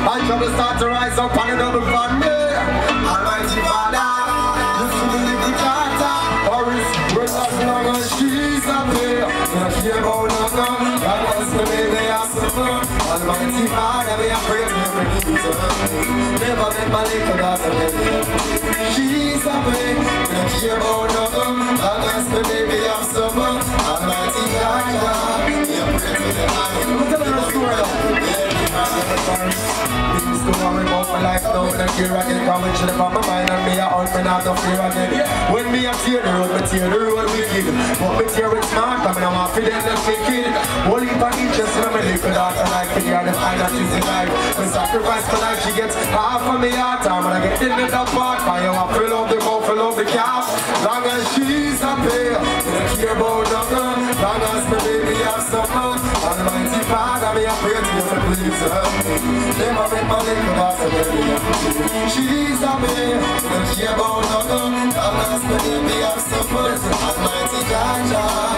And trouble start to rise up on the double fun. Almighty Father, listen to the Carter. Horace, we're not long as she's up here. Not here about nothing. God wants to make me a suffer. Almighty Father, we are praying for Jesus. Never let my little daughter get me. She's up here. Not here about nothing. God wants to make me a suffer. Almighty Father, we are praying for the I'm telling her a story now. Things go on about my life now. When I hear again, coming to the my mind and me I out, me not no fear again. When me I tear the road, me tear the road wicked. But me tear it smart, I mean I'm happy then let's make it. Whole heap of interest in my little daughter like the girl, the find that she's alive. When sacrifice for life, she gets half of me heart. And when I get in the part, fire I fill up the mouth, fill up the calf. Long as she's up here, we don't care about nothing. Long as my baby has something. Almighty Father, me I pray to you to please her. Never make my little daughter baby. She's up here, we don't care about nothing. Long as my baby has something. Almighty God,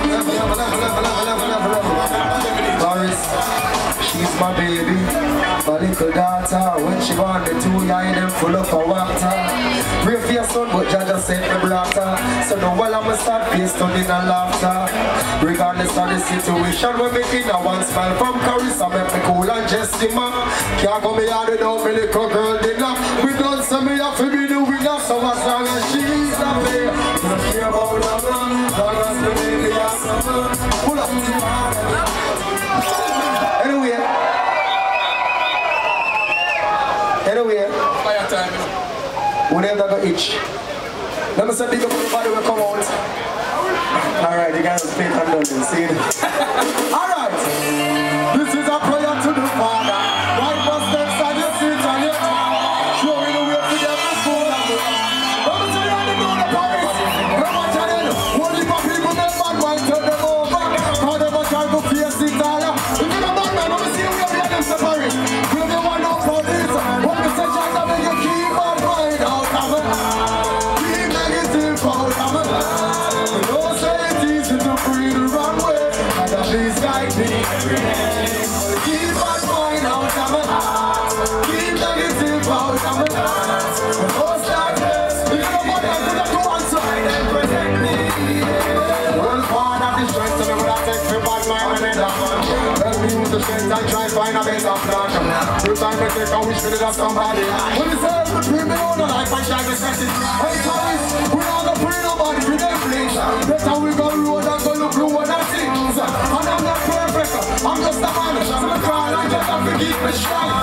Boris, she's my baby, my little daughter. When she born, the two eye them full of water. Pray for your son, but Jah just sent me brother. So the while I'm a sad face, turning and laughter. Regardless of the situation, we make it a one smile from Carissa, make me cool and Jessima. Can't go me out without me little girl dinner. We don't say me have to be the winner, so as long as she's up there, we don't care about nothing. Long as the baby has something. Pull up the man. Anyway, fire time. We never got itch. Let me say big up everybody will come out. Alright, you guys pay attention, see it. Alright, this is a prayer to the Father. Right must steps on your seat and your showing the way to get the soul of it. Let me tell you how to go to Paris. Let me tell you, what if a people make bad mind turn them over? How they must try to face it all. If you're a bad man, let me see you where them to Paris. Will you want no police? What me say, Jack, that you keep my mind out of it. Keep negative out of it. You know, say it's easy to breathe the wrong way. And that please guide me every day. Keep my mind out of it. Keep negative out of it. You know, start this. If you don't want to put up to one side and protect me. Well, part of the strength of me when I take me bad mind and end up. Let me use the strength and try to find a better plan. Every time I take a wish for that somebody. When you say between me on the life, I try to set it. Hey, Thomas, we don't go free nobody for them things. Better we go road and go look through what I things. And I'm not perfect, I'm just a man. So I cry, I just have to keep me strong.